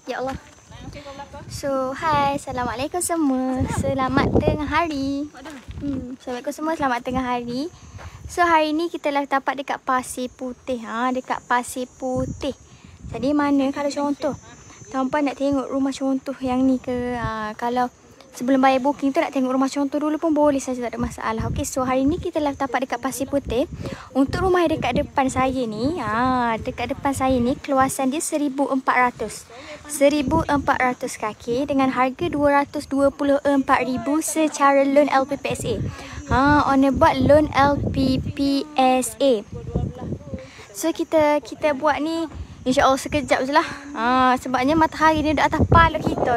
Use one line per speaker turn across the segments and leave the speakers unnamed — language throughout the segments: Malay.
Ya Allah. So, hai. Assalamualaikum semua. Selamat tengah hari. Assalamualaikum semua. Selamat tengah hari. So, hari ni kita lah dapat dekat Pasir Putih. Dekat Pasir Putih. Jadi, mana kalau contoh tuan-puan nak tengok rumah contoh yang ni ke? Kalau sebelum bayar booking tu nak tengok rumah contoh dulu pun boleh saja, tak ada masalah. Okey, so hari ni kita lah dapat dekat Pasir Putih. Untuk rumah yang dekat depan saya ni, dekat depan saya ni keluasan dia 1,400. 1,400 kaki dengan harga 224,000 secara loan LPPSA. Owner buat loan LPPSA. So kita buat ni insya-Allah sekejap je lah. Sebabnya matahari ni dekat atas kepala kita.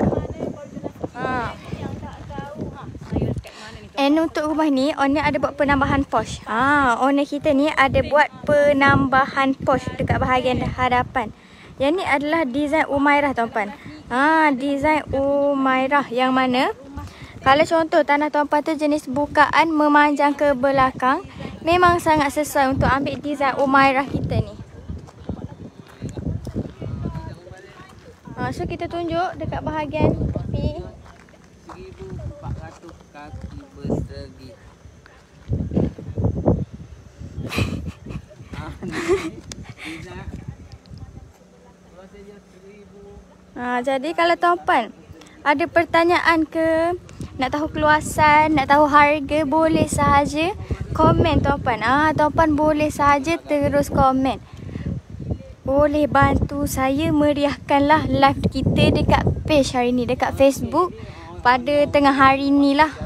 And untuk rumah ni, owner ada buat penambahan porch. Owner kita ni ada buat penambahan porch dekat bahagian hadapan. Yang ni adalah design Umairah, tuan-puan. Design Umairah yang mana kalau contoh tanah tuan-puan tu jenis bukaan memanjang ke belakang, memang sangat sesuai untuk ambil design Umairah kita ni. So kita tunjuk dekat bahagian tepi.
1,400 kaki persegi.
Jadi kalau tuan-puan ada pertanyaan ke, nak tahu keluasan, nak tahu harga, boleh sahaja komen tuan-puan. Tuan-puan boleh sahaja terus komen. Boleh bantu saya meriahkanlah live kita dekat page hari ni, dekat Facebook pada tengah hari ni lah.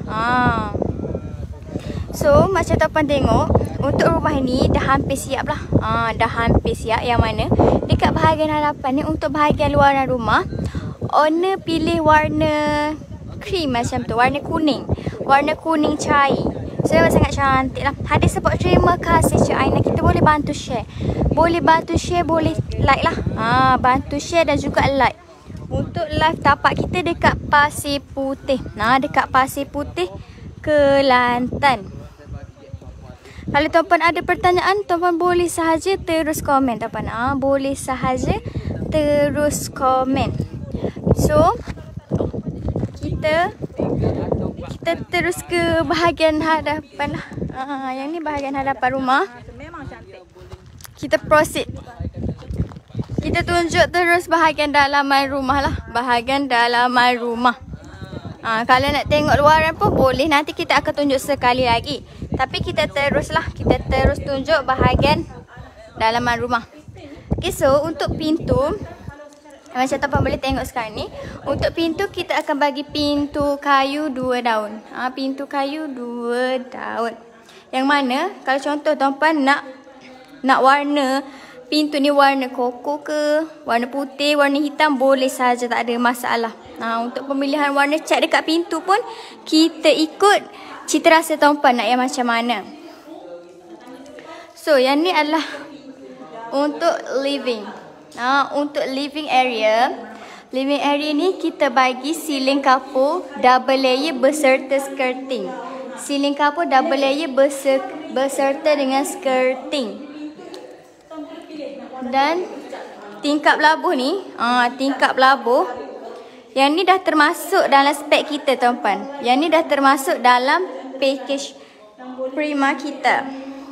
So macam tuan-puan tengok, untuk rumah ni dah hampir siap lah. Dah hampir siap, yang mana dekat bahagian hadapan ni untuk bahagian luaran rumah, owner pilih warna cream macam tu, warna kuning. Warna kuning cair. So memang sangat cantik lah. Ada support, terima kasih Cik Aina. Kita boleh bantu share. Boleh bantu share, boleh like lah. Bantu share dan juga like. Untuk live tapak kita dekat Pasir Putih. Dekat Pasir Putih, Kelantan. Kalau tuan-puan ada pertanyaan, tuan-puan boleh sahaja terus komen, tuan-puan. Boleh sahaja terus komen. So, kita terus ke bahagian hadapan lah. Yang ni bahagian hadapan rumah. Kita proceed. Kita tunjuk terus bahagian dalaman rumah lah. Bahagian dalaman rumah. Kalau nak tengok luaran pun boleh. Nanti kita akan tunjuk sekali lagi. Tapi kita terus lah. Kita terus tunjuk bahagian dalaman rumah. Okay, so untuk pintu, macam tuan-puan boleh tengok sekarang ni. Untuk pintu kita akan bagi pintu kayu 2 daun. Pintu kayu 2 daun. Yang mana kalau contoh tuan-puan nak warna pintu ni warna koko ke, warna putih, warna hitam, boleh saja, tak ada masalah. Untuk pemilihan warna cat dekat pintu pun kita ikut cita rasa tuan-puan nak yang macam mana. So yang ni adalah untuk living. Untuk living area ni kita bagi ceiling kapur double layer beserta skirting. Ceiling kapur double layer beserta dengan skirting. Dan tingkap labuh ni, tingkap labuh yang ni dah termasuk dalam spek kita, tuan-puan. Yang ni dah termasuk dalam package prima kita.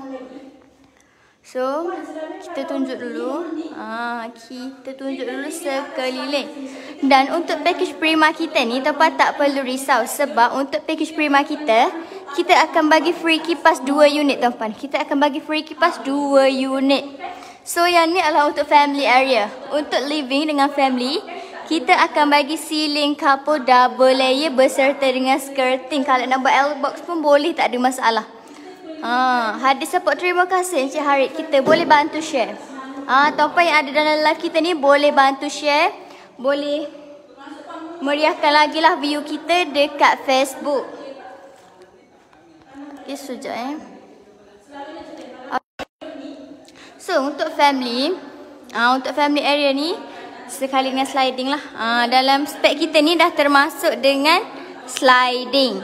So, kita tunjuk dulu. Kita tunjuk dulu sekeliling. Dan untuk package prima kita ni, tuan-puan tak perlu risau. Sebab untuk package prima kita akan bagi free kipas 2 unit, tuan-puan. Kita akan bagi free kipas 2 unit. So, yang ni adalah untuk family area. Untuk living dengan family, kita akan bagi ceiling kapur double layer beserta dengan skirting. Kalau nak buat L-box pun boleh, tak ada masalah. Hadir support, terima kasih Encik Harid. Kita boleh bantu share. Tuan-puan yang ada dalam live kita ni boleh bantu share. Boleh meriahkan lagi lah view kita dekat Facebook. Okay, sekejap So untuk family area ni sekali dengan sliding lah. Dalam spek kita ni dah termasuk dengan sliding.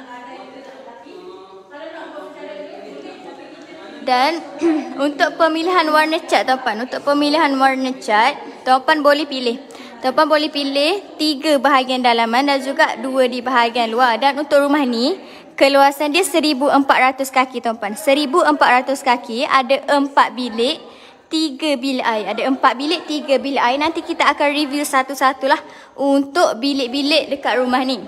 Dan untuk pemilihan warna cat, tuan-puan, untuk pemilihan warna cat, tuan-puan boleh pilih. Tuan-puan boleh pilih 3 bahagian dalaman dan juga 2 di bahagian luar. Dan untuk rumah ni, keluasan dia 1,400 kaki tuan-puan. 1,400 kaki, ada 4 bilik, 3 bilik air. Ada 4 bilik, 3 bilik air. Nanti kita akan review satu-satulah untuk bilik-bilik dekat rumah ni.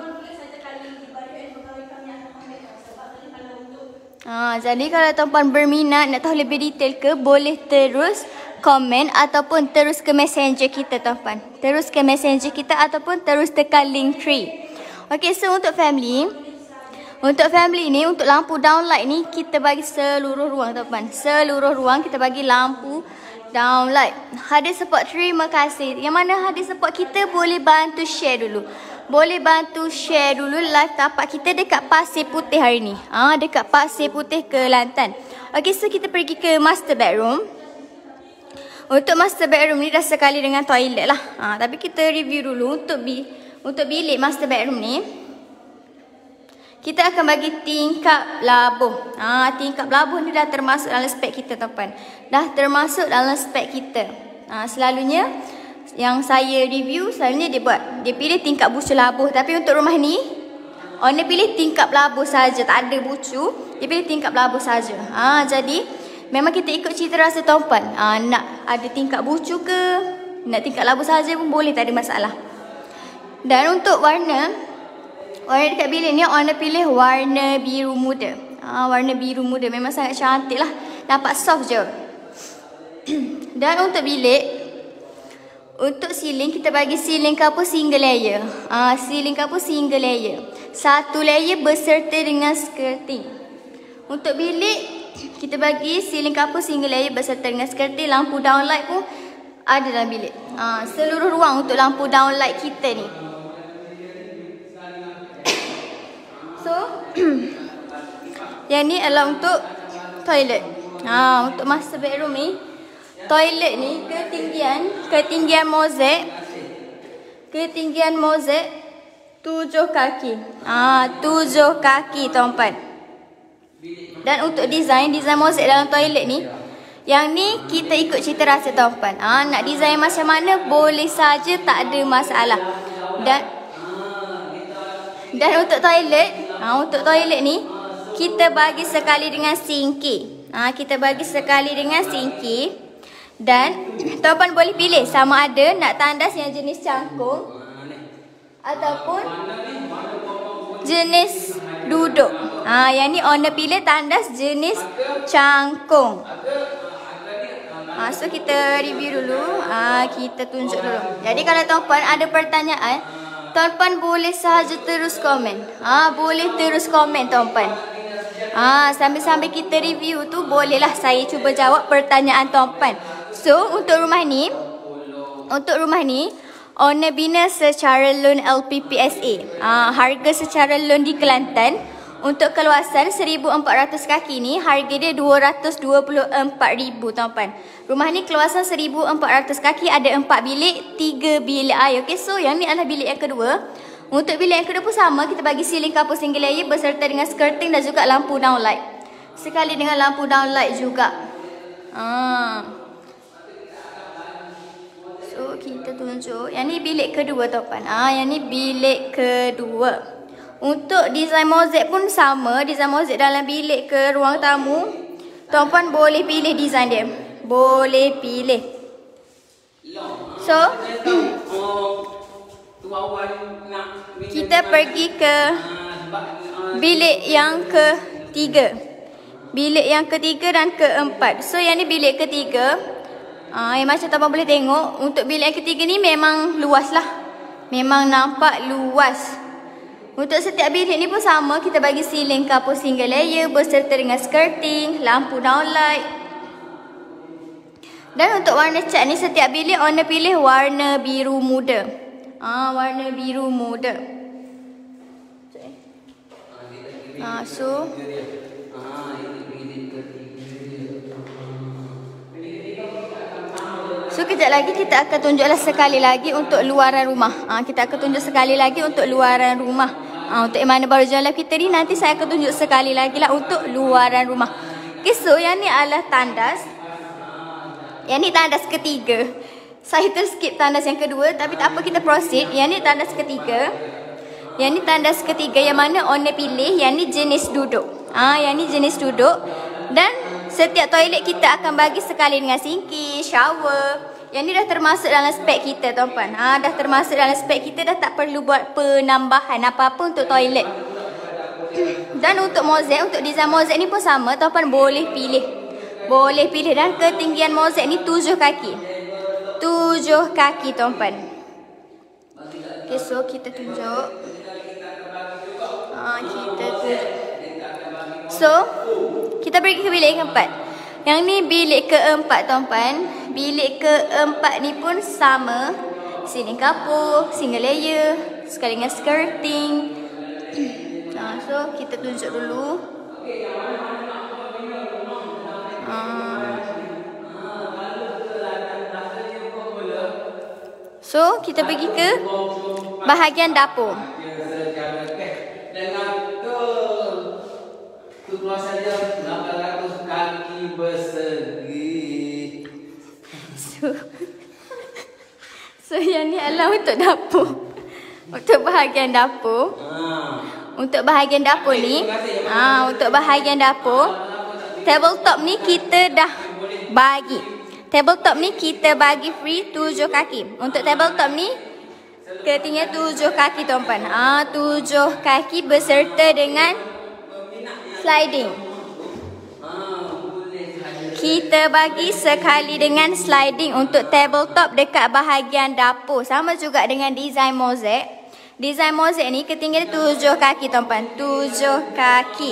Jadi kalau tuan-puan berminat nak tahu lebih detail ke, boleh terus komen ataupun terus ke messenger kita tuan-puan. Terus ke messenger kita ataupun terus tekan link tree. Okey, so untuk family ni, untuk lampu downlight ni kita bagi seluruh ruang tuan-puan. Seluruh ruang kita bagi lampu downlight. Hadir support, terima kasih. Yang mana hadir support kita boleh bantu share dulu. Boleh bantu share dulu live tapak kita dekat Pasir Putih hari ni. Dekat Pasir Putih Kelantan. Okey, so kita pergi ke master bedroom. Untuk master bedroom ni dah sekali dengan toilet lah. Tapi kita review dulu untuk bilik master bedroom ni. Kita akan bagi tingkap labuh. Tingkap labuh ni dah termasuk dalam spek kita tuan-puan. Dah termasuk dalam spek kita. Selalunya yang saya review, selalunya dia pilih tingkap bucu labuh. Tapi untuk rumah ni, owner pilih tingkap labuh saja, tak ada bucu. Dia pilih tingkap labuh saja. Jadi memang kita ikut cita rasa tuan-puan. Nak ada tingkap bucu ke, nak tingkap labuh saja pun boleh, tak ada masalah. Dan untuk warna dekat bilik ni, owner pilih warna biru muda. Warna biru muda memang sangat cantik lah. Nampak soft je. Dan untuk bilik, untuk ceiling, kita bagi ceiling kapur single layer. Ceiling kapur single layer. 1 layer berserta dengan skirting. Untuk bilik, kita bagi ceiling kapur single layer berserta dengan skirting. Lampu downlight pun ada dalam bilik. Seluruh ruang untuk lampu downlight kita ni. So, yang ni adalah untuk toilet. Untuk master bedroom ni, toilet ni ketinggian mozaik 7 kaki. 7 kaki tuan-puan. Dan untuk design mozaik dalam toilet ni, yang ni kita ikut cita rasa tuan-puan. Nak design macam mana boleh saja, tak ada masalah. Dan untuk toilet ni kita bagi sekali dengan sinki. Kita bagi sekali dengan sinki. Dan tuan-puan boleh pilih sama ada nak tandas yang jenis cangkung ataupun jenis duduk. Yang ni owner pilih tandas jenis cangkung. So kita review dulu. Kita tunjuk dulu. Jadi kalau tuan-puan ada pertanyaan, tuan-puan boleh sahaja terus komen. Boleh terus komen tuan-puan. Sambil-sambil kita review tu, bolehlah saya cuba jawab pertanyaan tuan-puan. So, untuk rumah ni, owner bina secara loan LPPSA. Harga secara loan di Kelantan, untuk keluasan 1,400 kaki ni, harga dia 224,000 tuan-puan. Rumah ni keluasan 1,400 kaki, ada 4 bilik, 3 bilik air. Okay, so yang ni adalah bilik yang kedua. Untuk bilik yang kedua pun sama, kita bagi ceiling kapur single layer berserta dengan skirting dan juga lampu downlight. Sekali dengan lampu downlight juga. So kita tunjuk. Yang ni bilik kedua tuan-puan. Yang ni bilik kedua. Untuk design mozaik pun sama. Design mozaik dalam bilik ke ruang tamu, tuan-puan boleh pilih design dia. Boleh pilih. So kita pergi ke bilik yang ketiga. Bilik yang ketiga dan keempat. So yang ni bilik ketiga. Yang macam tuan-puan boleh tengok, untuk bilik yang ketiga ni memang luas lah. Memang nampak luas. Untuk setiap bilik ni pun sama, kita bagi ceiling kapur single layer berserta dengan skirting, lampu downlight. Dan untuk warna cat ni, setiap bilik owner pilih warna biru muda. Warna biru muda. So kejap lagi kita akan tunjuklah sekali lagi untuk luaran rumah. Kita akan tunjuk sekali lagi untuk luaran rumah. Untuk yang mana baru jalan kita ni, nanti saya akan tunjuk sekali lagi lah untuk luaran rumah. Okay, so yang ni adalah tandas. Yang ni tandas ketiga. Saya terskip tandas yang kedua, tapi tak apa, kita proceed. Yang ni tandas ketiga. Yang ni tandas ketiga yang mana owner pilih. Yang ni jenis duduk. Yang ni jenis duduk. Dan setiap toilet kita akan bagi sekali dengan sinki, shower. Yang ni dah termasuk dalam spek kita, tuan-puan. Dah termasuk dalam spek kita, dah tak perlu buat penambahan apa-apa untuk toilet. Dan untuk mozaik, untuk design mozaik ni pun sama, tuan-puan boleh pilih. Boleh pilih, dan ketinggian mozaik ni 7 kaki. 7 kaki, tuan-puan. Okay, so kita tunjuk. Kita tunjuk. So, kita pergi ke bilik keempat. Yang ni bilik keempat, tuan-puan. Bilik keempat ni pun sama. Sini kapur, single layer, sekali dengan skirting. So, kita tunjuk dulu. So, kita pergi ke bahagian dapur. So yang ni adalah untuk dapur. Untuk bahagian dapur. Untuk bahagian dapur ni, untuk bahagian dapur, tabletop ni kita dah bagi. Tabletop ni kita bagi free 7 kaki. Untuk tabletop ni ketinggian 7 kaki, tuan-puan. 7 kaki beserta dengan sliding. Kita bagi sekali dengan sliding untuk tabletop dekat bahagian dapur. Sama juga dengan design mozaik. Design mozaik ni ketinggian 7 kaki, tuan-puan. 7 kaki.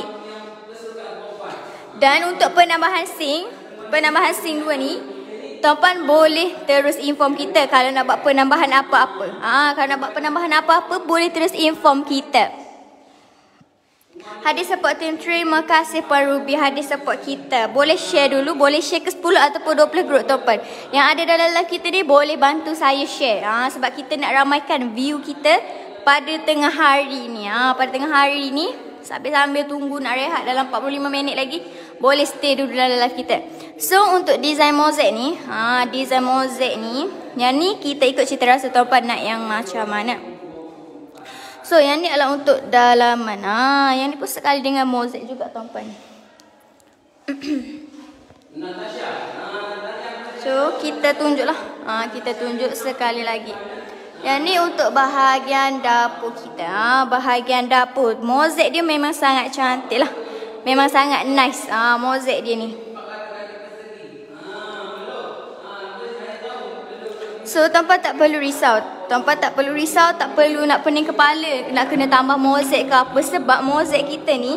Dan untuk penambahan sink 2 ni, tuan-puan boleh terus inform kita kalau nak buat penambahan apa-apa. Kalau nak buat penambahan apa-apa, boleh terus inform kita. Hadis support team, terima kasih Puan Ruby, hadis support kita. Boleh share dulu, boleh share ke 10 ataupun 20 group, tuan-puan. Yang ada dalam live kita ni boleh bantu saya share. Sebab kita nak ramaikan view kita pada tengah hari ni. Pada tengah hari ni, sambil tunggu nak rehat dalam 45 minit lagi, boleh stay dulu dalam live kita. So, untuk design mozaik ni, yang ni kita ikut cita rasa, tuan-puan nak yang macam mana. So, yang ni adalah untuk dalaman. Yang ni pun sekali dengan mozaik juga, tuan-puan. So, kita tunjuklah. Kita tunjuk sekali lagi. Yang ni untuk bahagian dapur kita. Bahagian dapur. Mozaik dia memang sangat cantik lah. Memang sangat nice. Mozaik dia ni. So, tuan-puan tak perlu risau. Tak perlu nak pening kepala nak kena tambah mozaik ke apa. Sebab mozaik kita ni,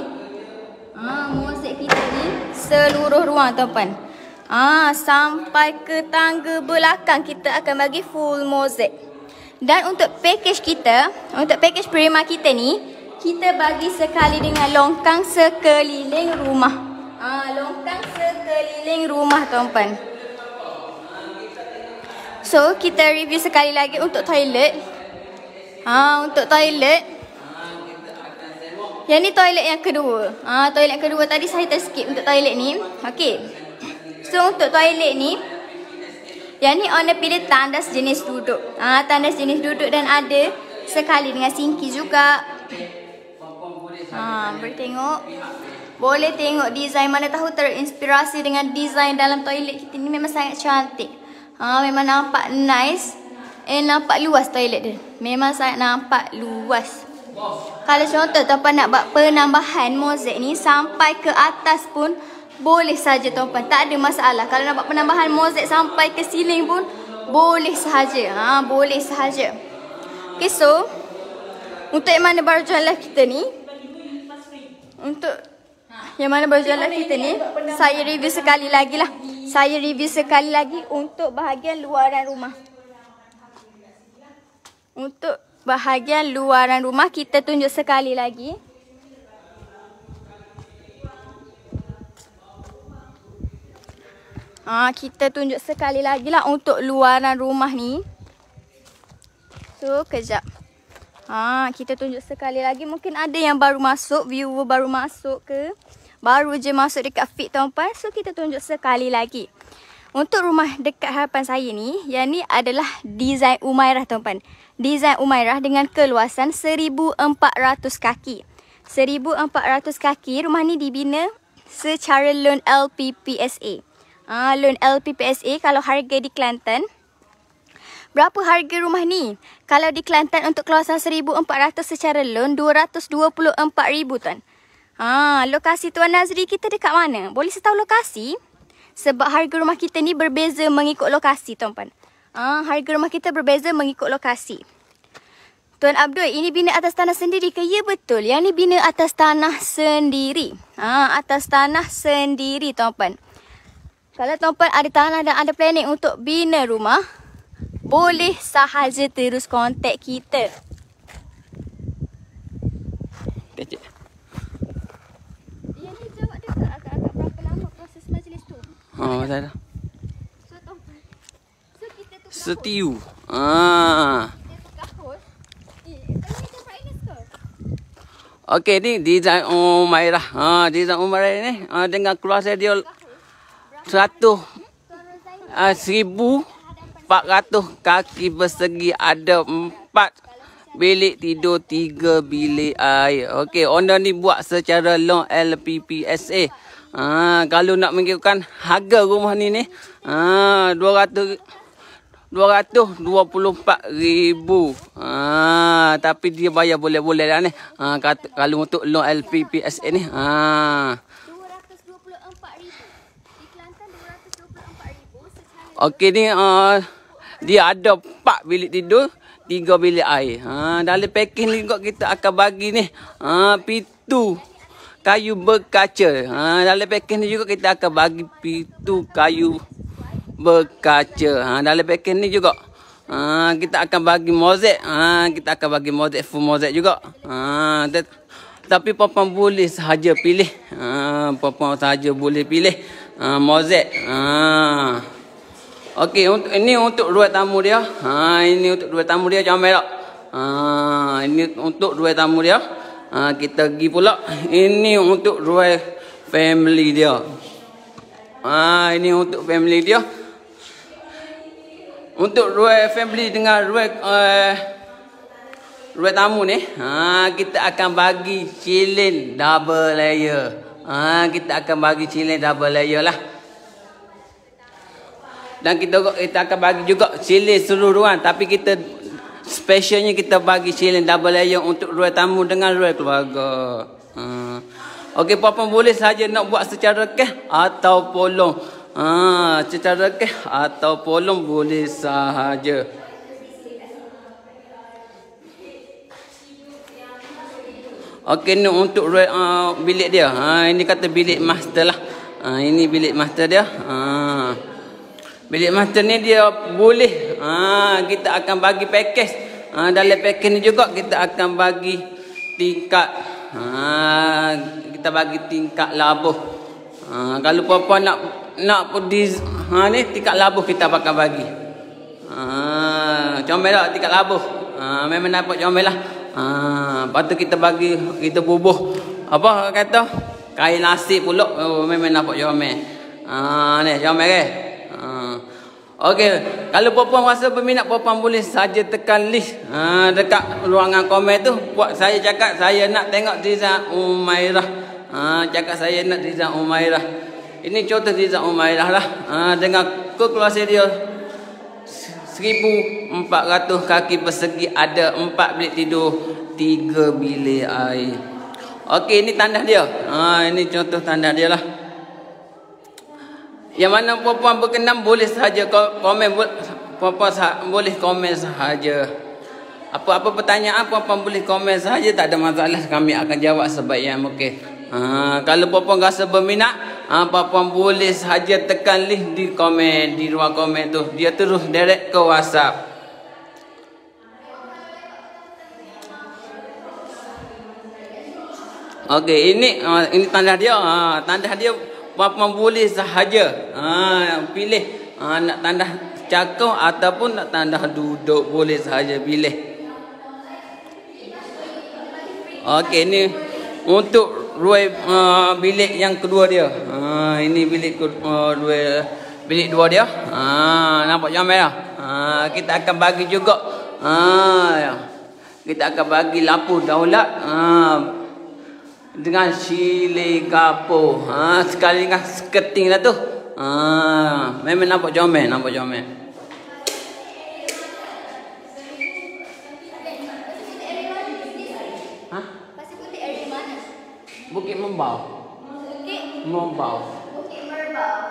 seluruh ruang, tuan-puan. Sampai ke tangga belakang kita akan bagi full mozaik. Dan untuk package kita, untuk package Prima kita ni, kita bagi sekali dengan longkang sekeliling rumah. Longkang sekeliling rumah, tuan-puan. So, kita review sekali lagi untuk toilet. Untuk toilet, yang ni toilet yang kedua. Toilet yang kedua tadi saya terskip untuk toilet ni. Okay. So, untuk toilet ni, yang ni owner pilih tandas jenis duduk. Tandas jenis duduk dan ada sekali dengan sinki juga. Boleh tengok. Boleh tengok design, mana tahu terinspirasi dengan design dalam toilet kita ni, memang sangat cantik. Memang nampak nice. Nampak luas toilet dia. Memang sangat nampak luas. Kalau contoh tuan-puan nak buat penambahan mozaik ni sampai ke atas pun boleh saja, tuan-puan. Tak ada masalah. Kalau nak buat penambahan mozaik sampai ke ceiling pun boleh sahaja. Boleh sahaja. Okay, so untuk yang mana baru join live kita ni, saya review sekali lagi lah. Saya review sekali lagi untuk bahagian luaran rumah. Untuk bahagian luaran rumah kita tunjuk sekali lagi. Kita tunjuk sekali lagi lah untuk luaran rumah ni. So, kejap. Kita tunjuk sekali lagi. Mungkin ada yang baru masuk, viewer baru masuk ke. Baru je masuk dekat feed, tuan-puan. So, kita tunjuk sekali lagi. Untuk rumah dekat hadapan saya ni, yang ni adalah design Umairah tuan-tuan. Design Umairah dengan keluasan 1,400 kaki. 1,400 kaki, rumah ni dibina secara loan LPPSA. Loan LPPSA kalau harga di Kelantan. Berapa harga rumah ni? Kalau di Kelantan untuk keluasan 1,400 secara loan, 224,000 tuan. Lokasi Tuan Nazri kita dekat mana? Boleh saya tahu lokasi? Sebab harga rumah kita ni berbeza mengikut lokasi tuan-tuan. Harga rumah kita berbeza mengikut lokasi. Tuan Abdul, ini bina atas tanah sendiri ke? Ya betul. Yang ni bina atas tanah sendiri. Atas tanah sendiri tuan-tuan. Kalau tuan-tuan ada tanah dan ada planning untuk bina rumah, boleh sahaja terus kontak kita.
Kecik.
Yang ni jawab dekat agak-agak berapa lama proses majlis tu?
Saya dah.
So tuan-tuan, so kita tu
Setiu.
kita tukar host. Ini macam finance ke?
Okey, ni design Umairah. Design Umairah ni dengan keluasan dia 1,400 kaki persegi, ada 4 bilik tidur, 3 bilik air. Okey, owner ni buat secara loan LPPSA. Kalau nak mengikutkan harga rumah ni 224,000. Tapi dia bayar boleh-boleh dah ni. Kalau untuk loan LPPSA ni
224,000. Di Kelantan 224,000 secara
okey ni dia ada 4 bilik tidur, 3 bilik air. Dalam package ni juga kita akan bagi ni pintu kayu berkaca. Dalam package ni juga kita akan bagi pintu kayu berkaca. Dalam package ni juga kita akan bagi mozaik. Kita akan bagi mozaik, full mozaik juga. Tapi puan-puan boleh sahaja pilih. Puan-puan sahaja boleh pilih mozaik. Okey, ini untuk ruang tamu dia. Ini untuk ruang tamu dia, comel tak? Ini untuk ruang tamu dia. Kita pergi pula. Ini untuk ruang family dia. Ini untuk family dia. Untuk ruang family dengan ruang tamu ni, kita akan bagi ceiling double layer. Kita akan bagi ceiling double layer lah. Dan kita akan bagi juga ceiling seluruh ruang. Tapi kita specialnya kita bagi ceiling double layer untuk ruang tamu dengan ruang keluarga. Okey, puan-puan boleh saja nak buat secara cash atau polong. Secara cash atau polong boleh sahaja. Okey, ni untuk bilik dia. Ini kata bilik master lah. Ini bilik master dia. Bilik master ni dia boleh. Kita akan bagi package. Dalam package ni juga kita akan bagi tingkat. Kita bagi tingkat labuh. Kalau puan-puan nak pedis ni tingkat labuh kita akan bagi. Comel tak tingkat labuh? Memang nampak comel lah. Lepas tu kita bagi, kita bubuh apa kata kain nasi pula. Memang nampak comel. Ni comel ke? Okey, kalau puan-puan rasa berminat, puan-puan boleh saja tekan list dekat ruangan komen tu. Buat saya cakap saya nak tengok design Umairah. Cakap saya nak design Umairah. Ini contoh design Umairah lah. Dengan keluasan dia 1,400 kaki persegi, ada 4 bilik tidur, 3 bilik air. Okey, ini tandas dia. Ini contoh tandas dia lah. Yang mana puan-puan berkenan boleh sahaja komen. Puan-puan boleh komen sahaja. Apa-apa pertanyaan puan-puan boleh komen sahaja, tak ada masalah. Kami akan jawab sebaik yang mungkin. Kalau puan-puan rasa berminat, puan-puan boleh sahaja tekan link di komen, di ruang komen tu. Dia terus direct ke WhatsApp. Okey, ini tandas dia. Tandas dia puan-puan boleh sahaja pilih nak tandas cakung ataupun nak tandas duduk, boleh sahaja pilih. Okey, ini untuk ruang bilik yang kedua dia. Ini bilik bilik 2 dia. Nampak comel dah. Kita akan bagi juga. Kita akan bagi lampu daulat. Dengan sili kapur. Sekali dengan sketing lah tu. Memang nampak comel,
Pasir Putih area mana?
Bukit Membau. Membau.
Bukit Merbau.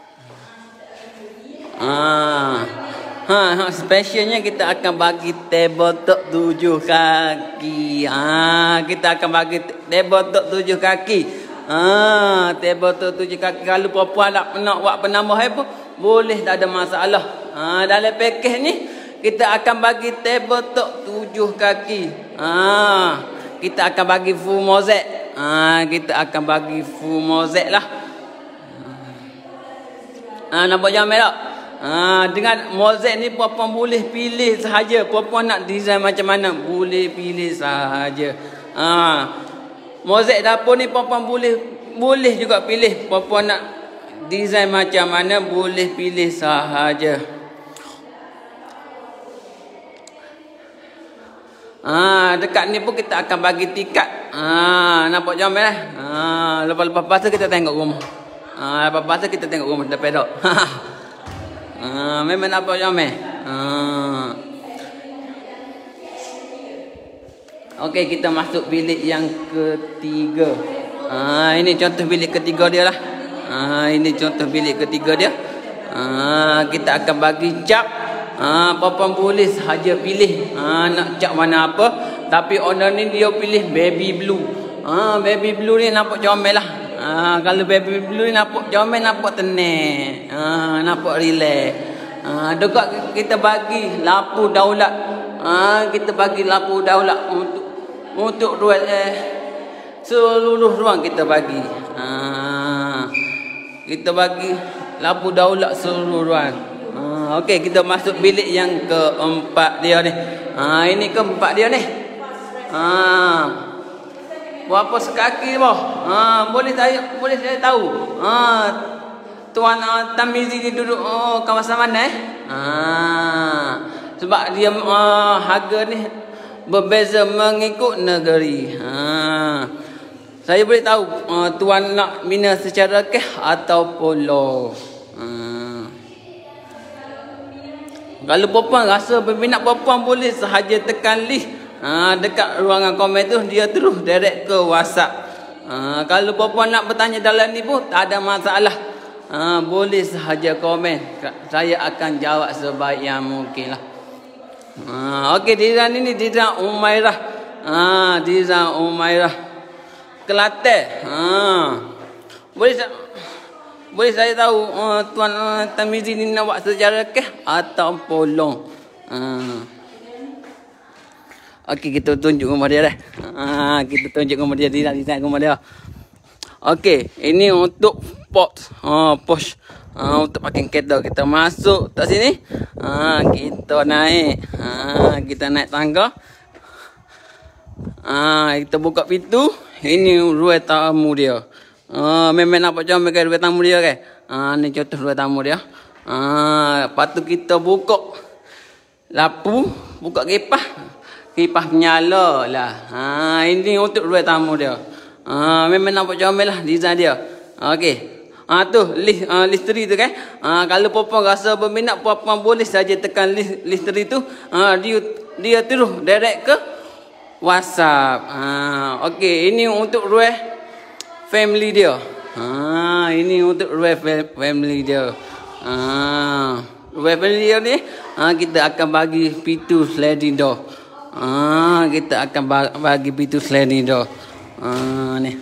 Specialnya kita akan bagi tabletop 7 kaki. Kita akan bagi tabletop 7 kaki. Tabletop 7 kaki. Kalau perempuan nak buat penambah pun boleh, tak ada masalah. Dalam pakej ni kita akan bagi tabletop 7 kaki. Kita akan bagi full mozaik. Kita akan bagi full mozaik lah. Nampak jamel tak? Dengan mozaik ni puan-puan boleh pilih sahaja. Puan-puan nak design macam mana, boleh pilih sahaja. Mozaik dapur ni puan-puan boleh juga pilih. Puan-puan nak design macam mana, boleh pilih sahaja. Dekat ni pun kita akan bagi tikat. Nampak jamel eh? Lepas-lepas pasal kita tengok rumah. Lepas pasal kita tengok rumah depan dok. Memang nampak jamel. Okey, kita masuk bilik yang ketiga. Ini contoh bilik ketiga dia lah. Ini contoh bilik ketiga dia. Kita akan bagi cap. Puan-puan boleh sahaja pilih nak cap mana apa. Tapi owner ni dia pilih baby blue. Baby blue ni nampak comel lah. Kalau baby blue ni nampak comel, nampak tenang. Nampak relax. Dekat kita bagi lampu daulat. Kita bagi lampu daulat untuk ruang seluruh ruang kita bagi. Kita bagi lampu daulat seluruh ruang. Okey, kita masuk bilik yang keempat dia ni. Ini keempat dia ni. Berapa sekaki boh? Boleh saya tahu. Tuan Tamizi ni duduk kawasan mana sebab dia harga ni berbeza mengikut negeri. Saya boleh tahu tuan nak bina secara keh atau polo. Kalau perempuan rasa berminat, perempuan boleh sahaja tekan link dekat ruangan komen tu, dia terus direct ke WhatsApp. Kalau perempuan nak bertanya dalam ni pun tak ada masalah. Boleh sahaja komen. Saya akan jawab sebaik yang mungkin lah. Okey, design ini design Umairah. Design Umairah Kelantan. Boleh saya tahu Tuan Tamizi ni nak buat secara keh atau polong? Okey, kita tunjuk rumah dia dah. Kita tunjuk rumah dia, design rumah dia. Okey, ini untuk pos untuk parking kereta. Kita masuk tak sini. Kita naik. Kita naik tangga. Kita buka pintu. Ini ruang tamu dia. Memang nampak comel kan ruang tamu dia kan. Ni contoh ruang tamu dia. Lepas tu kita buka lampu, buka kipas. Kipas menyala lah. Ini untuk ruang tamu dia. Memang nampak comel lah design dia. Okey. Tu listeri tu kan. Kalau perempuan rasa berminat, perempuan boleh saja tekan listeri tu. Dia terus direct ke WhatsApp. Okey, ini untuk ruang family dia. Ini untuk ruang family dia. Ruang family dia ni kita akan bagi pintu sliding door. Kita akan bagi pintu sliding door. Ni.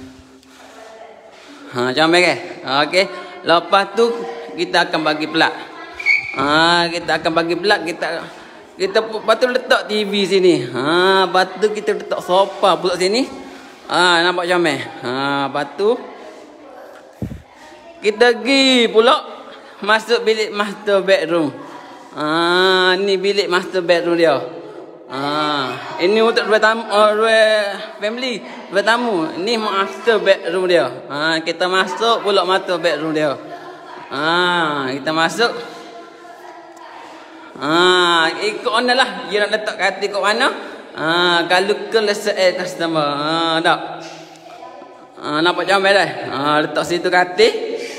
Comel kan? Okey. Lepas tu kita akan bagi plug. Kita akan bagi plug, kita patut letak TV sini. Lepas tu kita letak sofa pula sini. Nampak comel. Lepas tu kita pergi pula masuk bilik master bedroom. Ni bilik master bedroom dia. Ini untuk ruang family, ruang tamu. Ini master bedroom dia. Kita masuk pula master bedroom dia. Kita masuk. Ikut mana lah. Dia nak letak kata ikut mana. Kalau ke lesser customer. Tak. Nampak comel dah. Letak situ kata.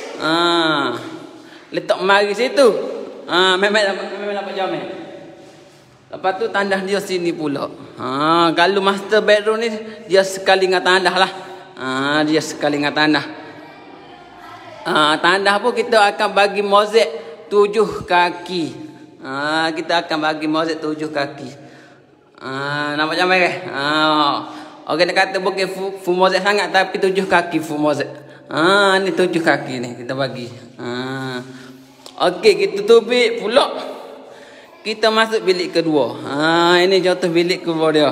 Letak mari situ. Memang nampak comel. Lepas tu tandas dia sini pula. Kalau master bedroom ni dia sekali dengan tandas lah. Dia sekali dengan tandas. Tandas pun kita akan bagi mozaik 7 kaki. Kita akan bagi mozaik 7 kaki. Nampak macam mana? Orang kata bukan full mozaik sangat tapi 7 kaki full mozaik. Ni 7 kaki ni kita bagi. Okey, kita tubik pula. Kita masuk bilik kedua. Ini contoh bilik kedua dia.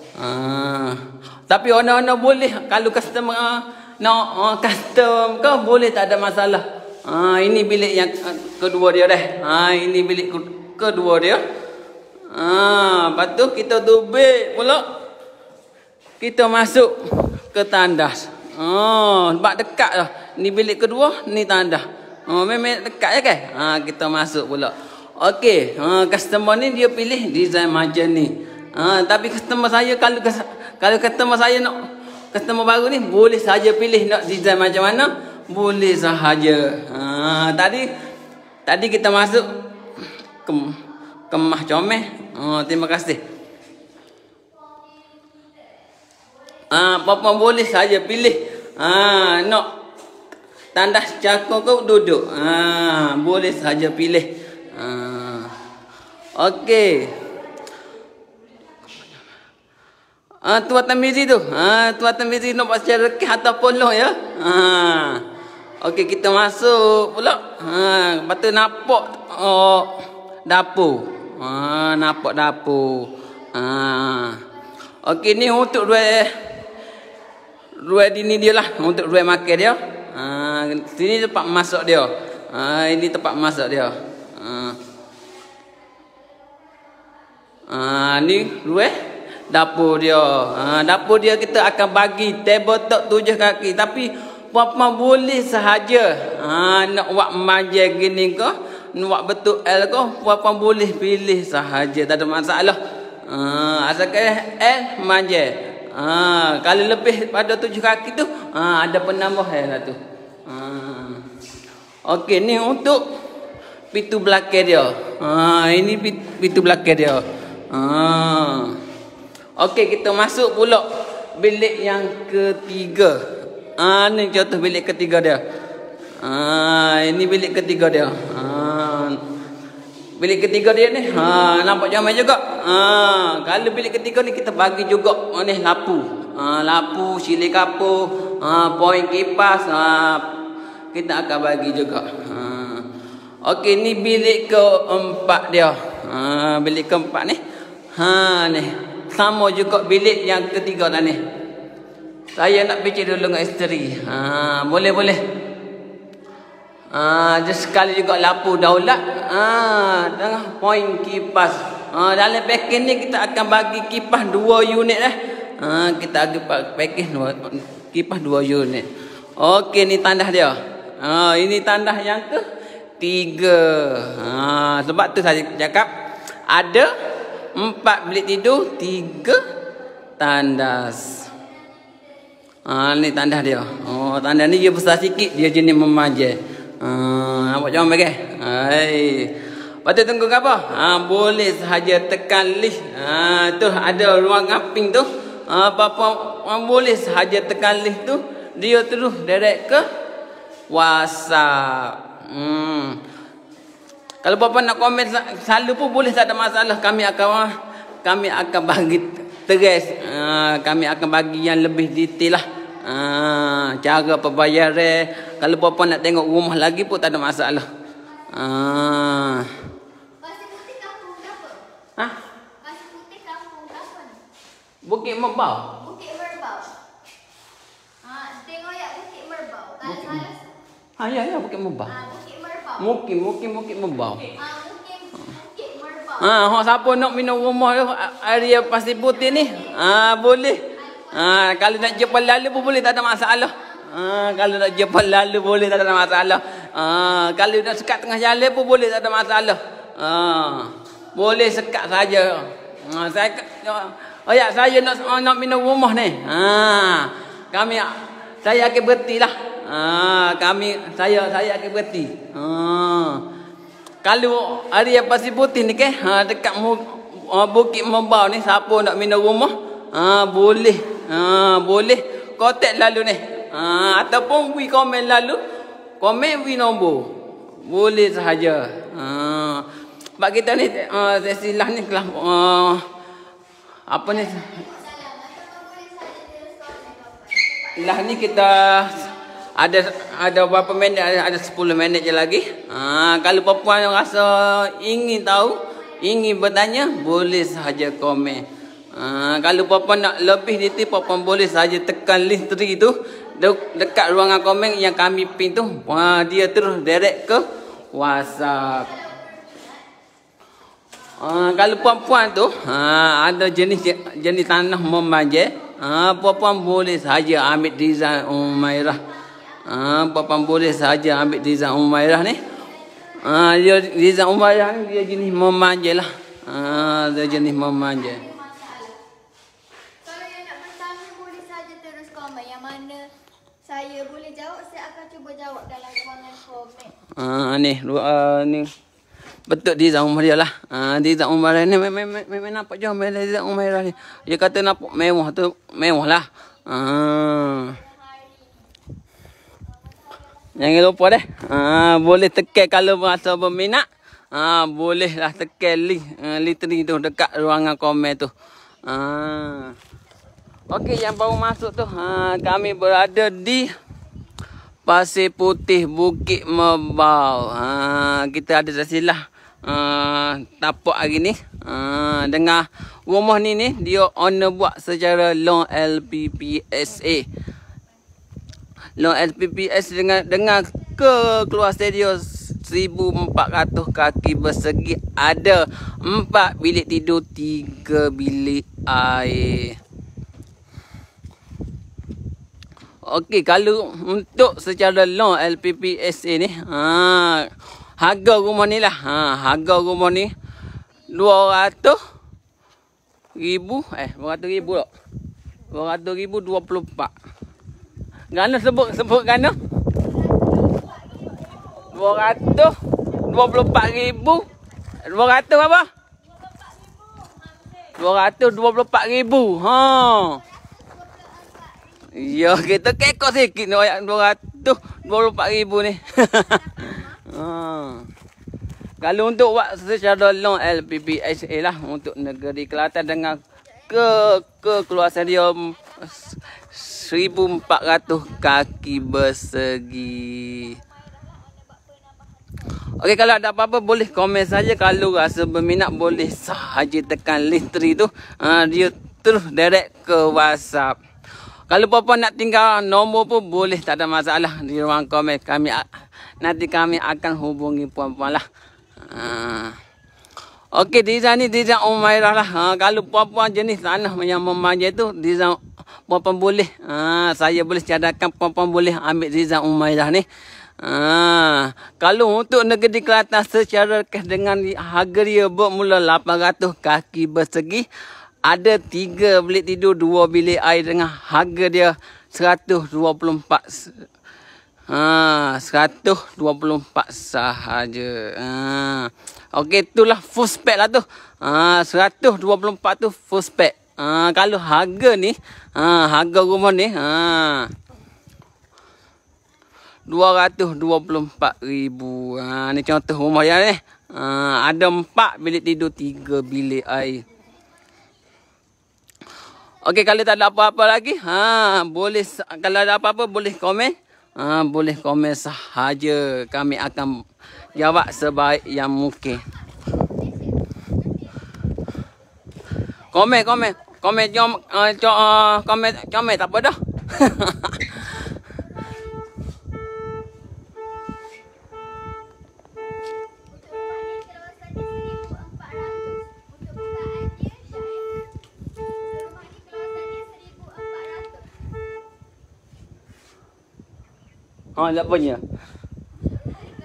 Tapi orang-orang boleh kalau customer nak custom ke boleh, tak ada masalah. Ini bilik yang kedua dia dah. Ini bilik kedua dia. Lepas tu kita tubik pula. Kita masuk ke tandas. Sebab dekat lah. Ni bilik kedua, ni tandas. Memang dekat je kan? Kita masuk pula. Okey, customer ni dia pilih design macam ni. Tapi customer saya kalau customer saya nak customer baru ni boleh saja pilih nak design macam mana, boleh sahaja. Tadi kita masuk kemah comel. Terima kasih. Apa boleh saja pilih. Nak tandas cakor ke duduk. Boleh saja pilih. Okey. Tuan Tamizi tu. Tuan Tamizi nak buat secara rekih ataupun loh ya. Okey, kita masuk pula. Lepas tu nampak dapur. Nampak dapur. Okey, ni untuk dua dini dia lah. Untuk dua makan dia. Sini tempat masak dia. Ini tempat masak dia. Ni dua dapur dia. Dapur dia kita akan bagi table top 7 kaki. Tapi puan-puan boleh sahaja. Nak buat manja gini ke, nak buat betul L ke, puan-puan boleh pilih sahaja. Tak ada masalah. Asalkan L manja. Kalau lebih pada 7 kaki tu, ada penambah lah tu. Okey, ni untuk pintu belakang dia. Ini pintu belakang dia. Okey, kita masuk pula bilik yang ketiga. Ni contoh bilik ketiga dia. Ini bilik ketiga dia. Bilik ketiga dia ni nampak jamai juga. Kalau bilik ketiga ni kita bagi juga ni lapu. Lapu, sili kapur, poin kipas, kita akan bagi juga. Okey, ni bilik keempat dia. Bilik keempat ni. Ni sama juga bilik yang ketiga dah ni. Saya nak bincang dulu dengan isteri. Boleh. Just sekali juga lapu daulat. Dengan poin kipas. Dalam package ni kita akan bagi kipas 2 unit dah. Kita akan package kipas 2 unit. Okey, ni tandas dia. Ini tandas yang ketiga. Sebab tu saya cakap ada 4 bilik tidur, 3 tandas. Ni tandas dia. Tandas ni dia besar sikit, dia jenis memanja. Nampak macam mana? Lepas tu tunggu apa? Boleh sahaja tekan list. Tu ada ruang camping tu. Apa-apa boleh sahaja tekan list tu. Dia terus direct ke WhatsApp. Kalau bapa nak komen selalu pun boleh, tak ada masalah. Kami akan bagi tegas. Kami akan bagi yang lebih detail lah. Cara pembayaran. Kalau bapa nak tengok rumah lagi pun tak ada masalah.
Pasir Putih kampung berapa? Pasir Putih kampung berapa?
Bukit Merbau.
Bukit Merbau. Tengok ya, Bukit Merbau. Tak salah.
Ya, Bukit Merbau.
Bukit Merbau.
Mungkin Merbau.
Bukit Merbau.
Siapa nak minum rumah area Pasir Putih ni? Boleh. Kalau nak jepang lalu pun boleh, tak ada masalah. Kalau nak jepang lalu boleh, tak ada masalah. Kalau nak sekat tengah jalan pun boleh, tak ada masalah. Boleh sekat saja. Saya nak minum rumah ni. Saya akan berhenti lah. Saya akan berhenti. Kalau hari yang pasir putih ni ke, dekat Bukit Membau ni, siapa nak minum rumah, boleh. Boleh kontak lalu ni. Ataupun we komen lalu, komen we nombor. Boleh sahaja. Sebab kita ni sesilah ni kelah apa ni? Lah ni kita ada berapa minit, ada 10 minit je lagi. Kalau perempuan yang rasa ingin tahu, ingin bertanya, boleh sahaja komen. Kalau perempuan nak lebih detail, perempuan boleh sahaja tekan link 3 tu dekat ruangan komen yang kami pin tu. Dia terus direct ke WhatsApp. Kalau perempuan tu ada jenis tanah memanjat, perempuan boleh sahaja ambil design Umairah. Perempuan boleh sahaja ambil design Umairah ni. Dia design Umairah ni dia jenis memanjat lah. Dia jenis memanjat.
Kalau yang nak bertanya boleh saja terus komen. Yang mana saya boleh jawab, saya akan cuba jawab dalam ruangan komen.
Ni betul design Umairah lah. Design Umairah ni memang nampak jauh design Umairah ni. Dia kata nampak mewah tu, mewah lah. Jangan lupa deh. Boleh tekan kalau rasa berminat. Bolehlah tekan link tu dekat ruangan komen tu. Okey, yang baru masuk tu, kami berada di Pasir Putih Bukit Membau. Kita ada tersilah tapak hari ni. Dengan rumah ni dia owner buat secara loan LPPSA. Loan LPPS dengan keluar studio 1,400 kaki persegi, ada 4 bilik tidur, 3 bilik air. Okey, kalau untuk secara loan LPPSA ni, harga rumah ni lah. Harga rumah ni 200,000 tak? 200,000 24. Gana sebut gana? 224,000. 200 apa? 224,000. Ya, kita kekok sikit ni ayat 224,000 ni. Kalau untuk buat secara loan LPPSA lah untuk negeri Kelantan dengan keluasan dia 1,400 kaki persegi. Okey, kalau ada apa-apa boleh komen saja. Kalau rasa berminat boleh sahaja tekan link 3 tu. Dia terus direct ke WhatsApp. Kalau apa-apa nak tinggal nombor pun boleh, tak ada masalah di ruang komen. Nanti kami akan hubungi puan-puan lah. Okey, design ni design Umairah lah. Kalau puan-puan jenis tanah yang memanjat tu, design puan-puan boleh. Saya boleh cadangkan puan-puan boleh ambil design Umairah ni. Kalau untuk negeri Kelantan secara cash dengan harga dia bermula 800 kaki persegi, ada 3 bilik tidur, 2 bilik air dengan harga dia 124. 124 sahaja. Okey, itulah full spec lah tu. 124 tu full spec. Kalau harga ni, harga rumah ni, 224,000. Ni contoh rumah yang ni. Ada 4 bilik tidur, 3 bilik air. Okey, kalau tak ada apa-apa lagi, boleh, kalau ada apa-apa boleh komen. Boleh komen sahaja. Kami akan jawab sebaik yang mungkin. Komen tak apa dah. Tak punya.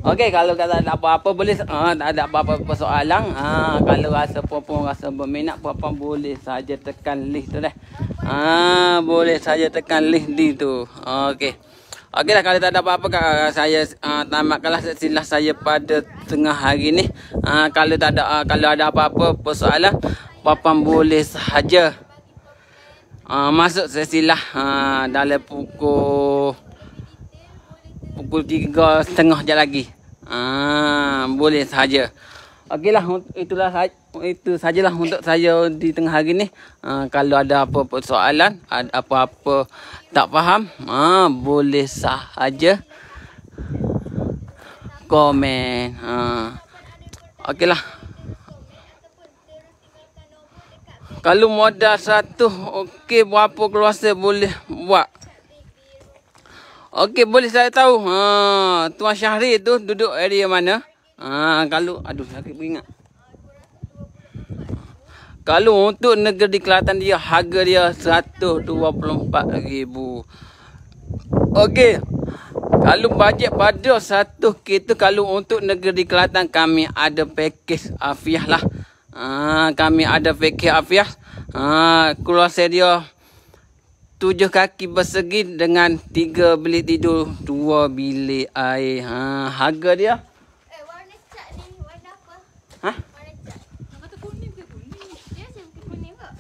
Okey, kalau tak ada apa-apa boleh tak ada apa-apa persoalan. Kalau rasa puan rasa berminat puan boleh saja tekan link tu dah. Boleh saja tekan link di tu. Okey. Okeylah, kalau tak ada apa-apa saya tamatkanlah sesilah saya pada tengah hari ni. Kalau ada apa-apa persoalan puan boleh saja masuk sesilah dalam pukul 3:30 je lagi. Boleh saja. Okeylah, itu sajalah untuk saya di tengah hari ni. Kalau ada apa-apa soalan, ada apa-apa tak faham, boleh sahaja komen. Okeylah. Kalau modal 100, okey, berapa keluarga boleh buat? Okey, boleh saya tahu. Tuan Syahri tu duduk area mana? Kalau sakit beringat. Kalau untuk negeri Kelantan dia harga dia 124,000. Okey. Kalau bajet pada 1K tu, kalau untuk negeri Kelantan kami ada pakej afiah lah. Kami ada pakej afiah. Keluarga dia 7 kaki bersegi dengan 3 bilik tidur, 2 bilik air. Harga dia.
Warna cat ni warna apa? Warna cat. Kata kuning ke kuning? Dia saya bukan kuning ke?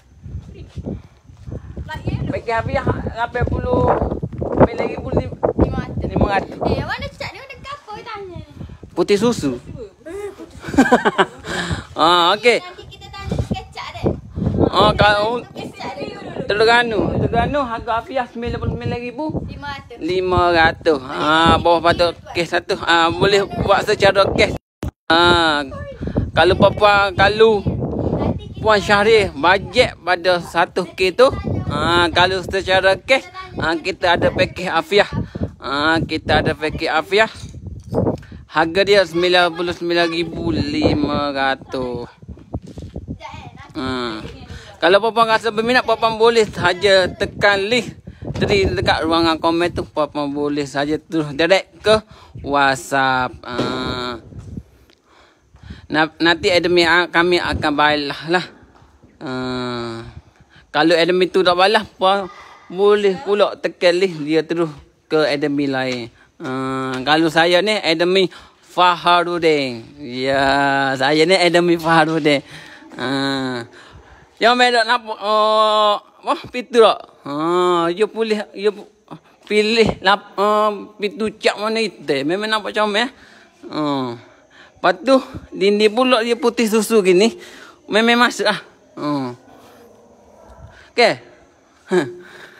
Light yellow.
Pakai afiah 500.
Warna cat ni warna apa tanya?
Putih susu. Okey.
Nanti kita tanya pakai cat dek.
Kalau
Pakai cat dek.
Terengganu harga afiah 99,500.
500.
Bawah patut kes satu. Boleh buat secara kes. Kalau Puan Syahri bajet pada 1K tu, kalau secara kes kita ada pakej afiah. Kita ada pakej afiah. Harga dia 99,500. Kalau puan rasa berminat, puan boleh saja tekan link dekat ruangan komen tu. Puan boleh saja terus direct ke WhatsApp. Nanti admin kami akan balas lah. Kalau admin tu tak balas, puan boleh pula tekan link dia terus ke admin lain. Kalau saya ni admin Faharudin. Ya, saya ni admin Faharudin. Yang mereka nampak pintu tak? You pilih pintu cat mana itu. Memang nampak comel. Lepas tu dinding pula dia putih susu gini. Memang masuk lah. Okay.